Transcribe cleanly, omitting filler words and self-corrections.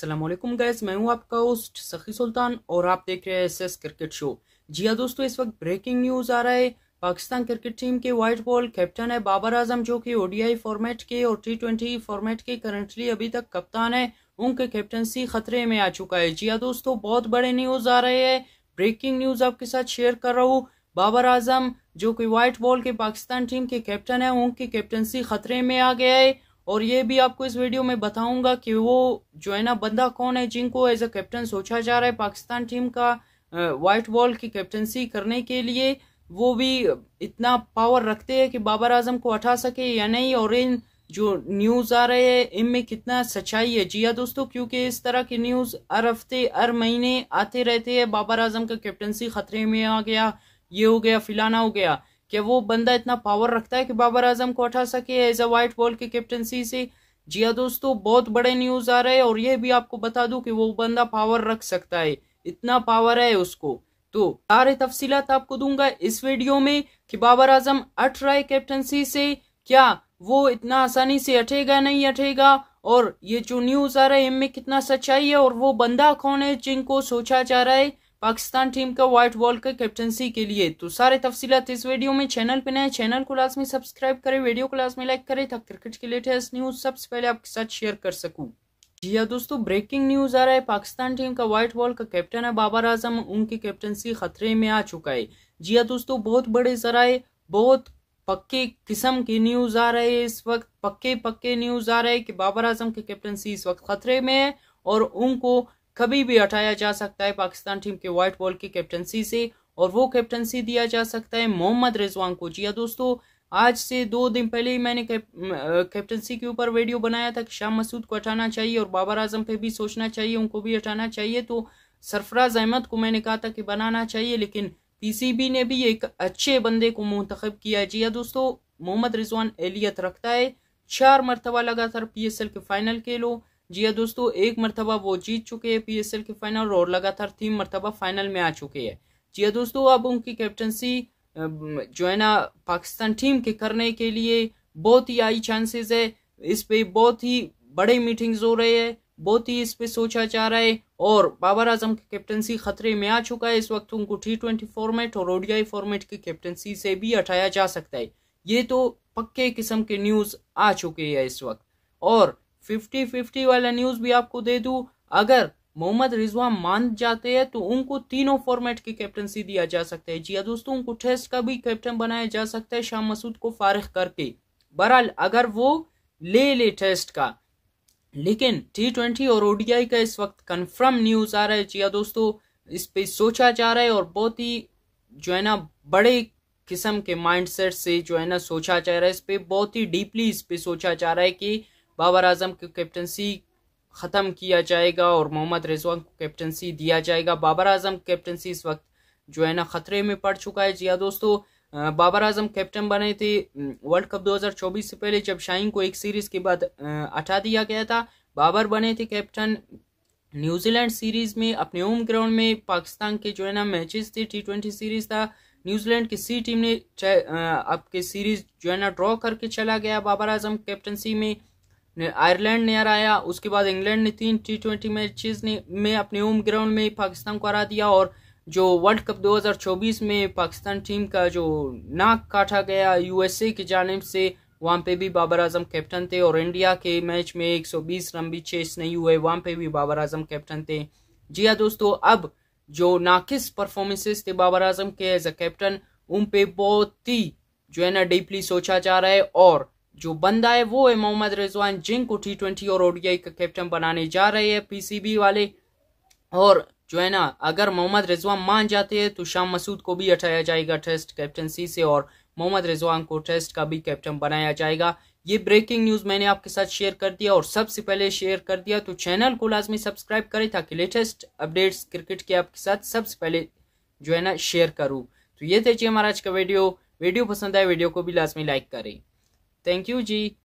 अस्सलामुअलैकुम गाइस, मैं हूं आपका होस्ट सखी सुल्तान और आप देख रहे हैं एसएस क्रिकेट शो। जी हाँ दोस्तों, इस वक्त ब्रेकिंग न्यूज़ आ रहा है। पाकिस्तान क्रिकेट टीम के वाइट बॉल कैप्टन है बाबर आजम, जो कि ओडीआई फॉर्मेट के और टी20 फॉर्मेट के करंटली अभी तक कप्तान है। उनके कैप्टनसी खतरे में आ चुका है। जी हाँ दोस्तों, बहुत बड़े न्यूज़ आ रहे हैं। ब्रेकिंग न्यूज़ आपके साथ शेयर कर रहा हूँ। बाबर आजम जो कि वाइट बॉल के पाकिस्तान टीम के कैप्टन है, उनकी कैप्टनसी खतरे में आ गया है। और ये भी आपको इस वीडियो में बताऊंगा कि वो जो है ना बंदा कौन है जिनको एज अ कैप्टन सोचा जा रहा है पाकिस्तान टीम का वाइट बॉल की कैप्टनसी करने के लिए। वो भी इतना पावर रखते हैं कि बाबर आजम को हटा सके या नहीं, और इन जो न्यूज़ आ रहे हैं इनमें कितना सच्चाई है। जी हाँ दोस्तों, क्योंकि इस तरह की न्यूज़ हर हफ्ते हर महीने आते रहते हैं। बाबर आजम का कैप्टनसी खतरे में आ गया, ये हो गया, फिलाना हो गया। क्या वो बंदा इतना पावर रखता है कि बाबर आजम को हटा सके एज अ वाइट बॉल की कैप्टनसी से? जी हाँ दोस्तों, बहुत बड़े न्यूज़ आ रहे हैं। और ये भी आपको बता दूं कि वो बंदा पावर रख सकता है, इतना पावर है उसको। तो सारे तफसीलात आपको दूंगा इस वीडियो में कि बाबर आजम हट रहा है कैप्टनसी से, क्या वो इतना आसानी से हटेगा नहीं हटेगा, और ये जो न्यूज़ आ रहा है इनमें कितना सच्चाई है, और वो बंदा कौन है जिनको सोचा जा रहा है पाकिस्तान टीम का व्हाइट बॉल का कैप्टनसी के लिए। तो सारे तफसीलात इस वीडियो में। चैनल पे नए, चैनल को लाजमी सब्सक्राइब करें, वीडियो को लाजमी लाइक करें ताकि क्रिकेट की लेटेस्ट न्यूज़ सबसे पहले आपके साथ शेयर कर सकूं। जी हाँ दोस्तों, ब्रेकिंग न्यूज़ आ रहा है। पाकिस्तान टीम का व्हाइट बॉल का कैप्टन है बाबर आजम, उनकी कैप्टनसी खतरे में आ चुका है। जी हाँ दोस्तों, बहुत बड़े जराए, बहुत पक्के किस्म की न्यूज़ आ रहे हैं इस वक्त। पक्के न्यूज़ आ रहे हैं कि बाबर आजम की कैप्टनसी इस वक्त खतरे में है और उनको कभी भी हटाया जा सकता है पाकिस्तान टीम के व्हाइट बॉल की कैप्टनसी से, और वो कैप्टनसी दिया जा सकता है मोहम्मद रिजवान को। जी हाँ दोस्तों, आज से 2 दिन पहले ही मैंने कैप्टनसी के ऊपर वीडियो बनाया था कि शान मसूद को हटाना चाहिए और बाबर आजम पे भी सोचना चाहिए, उनको भी हटाना चाहिए। तो सरफराज अहमद को मैंने कहा था कि बनाना चाहिए, लेकिन पीसीबी ने भी एक अच्छे बंदे को मुंतखब किया है। जी हाँ दोस्तों, मोहम्मद रिजवान एहलियत रखता है, 4 मरतबा लगातार पीएसएल के फाइनल खेलो। जी हाँ दोस्तों, 1 मरतबा वो जीत चुके हैं पीएसएल के फाइनल और लगातार 3 मरतबा फाइनल में आ चुके हैं। जी हाँ दोस्तों, अब उनकी कैप्टनसी जो है ना पाकिस्तान टीम के करने के लिए बहुत ही हाई चांसेस है। इस पे बहुत ही बड़े मीटिंग्स हो रहे हैं, बहुत ही इस पे सोचा जा रहा है, और बाबर आजम की कैप्टनसी खतरे में आ चुका है। इस वक्त उनको टी20 फॉर्मेट और ओडीआई फॉर्मेट की कैप्टनसी से भी हटाया जा सकता है। ये तो पक्के किस्म के न्यूज़ आ चुके हैं इस वक्त। और 50-50 वाला न्यूज़ भी आपको दे दूं, अगर मोहम्मद रिजवान मान जाते हैं तो उनको तीनों फॉर्मेट की कैप्टनसी दिया जा सकता है। जी हाँ दोस्तों, उनको टेस्ट का भी कैप्टन बनाया जा सकता है शान मसूद को फारिग करके। बहरहाल अगर वो ले टेस्ट का, लेकिन टी20 और ओडीआई का इस वक्त कंफर्म न्यूज़ आ रहा है। जी हाँ दोस्तों, इस पे सोचा जा रहा है और बहुत ही जो है ना बड़े किस्म के माइंडसेट से जो है ना सोचा जा रहा है। इस पे बहुत ही डीपली इस पे सोचा जा रहा है कि बाबर आजम की कैप्टनसी ख़त्म किया जाएगा और मोहम्मद रिजवान को कैप्टनसी दिया जाएगा। बाबर आजम कैप्टनसी इस वक्त जो है ना ख़तरे में पड़ चुका है। जी हाँ दोस्तों, बाबर आजम कैप्टन बने थे वर्ल्ड कप 2024 से पहले, जब शाहीन को एक सीरीज़ के बाद हटा दिया गया था। बाबर बने थे कैप्टन न्यूजीलैंड सीरीज़ में, अपने होम ग्राउंड में पाकिस्तान के जो है ना मैचेस थे, टी20 सीरीज़ था। न्यूजीलैंड की सी टीम ने आपके सीरीज़ जो है ना ड्रॉ करके चला गया बाबर आजम कैप्टनसी में। आयरलैंड ने हराया, उसके बाद इंग्लैंड ने 3 टी20 मैचेस में अपने होम ग्राउंड में पाकिस्तान को हरा दिया। और जो वर्ल्ड कप 2024 में पाकिस्तान टीम का जो नाक काटा गया यूएसए की जानिब से, वहाँ पे भी बाबर आजम कैप्टन थे। और इंडिया के मैच में 120 रन भी चेस नहीं हुए, वहाँ पे भी बाबर आजम कैप्टन थे। जी हाँ दोस्तों, अब जो नाकिस परफॉर्मेंसेस थे बाबर आजम के एज अ कैप्टन, उन पे बहुत ही जो है ना डीपली सोचा जा रहा है। और जो बंदा है वो है मोहम्मद रिजवान, जिनको टी20 और ओडीआई का कैप्टन बनाने जा रहे हैं पीसीबी वाले। और जो है ना अगर मोहम्मद रिजवान मान जाते हैं तो शान मसूद को भी हटाया जाएगा टेस्ट कैप्टनसी से और मोहम्मद रिजवान को टेस्ट का भी कैप्टन बनाया जाएगा। ये ब्रेकिंग न्यूज़ मैंने आपके साथ शेयर कर दिया, और सबसे पहले शेयर कर दिया तो चैनल को लाजमी सब्सक्राइब करें ताकि लेटेस्ट अपडेट्स क्रिकेट के आपके साथ सबसे पहले जो है ना शेयर करूँ। तो ये थे जी हमारा आज का वीडियो पसंद आए वीडियो को भी लाजमी लाइक करें। Thank you ji.